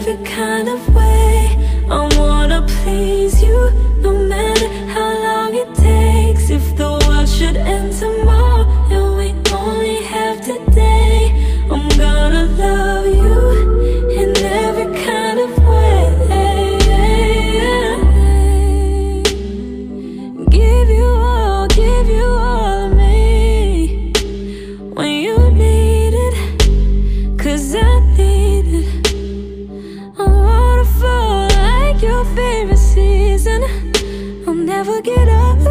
every kind of way. I wanna please you, no matter how long it takes. If the world should end tomorrow and we only have today, I'm gonna love you in every kind of way. Give you all of me when you need it, 'cause I need it. A waterfall like your favorite season, I'll never get up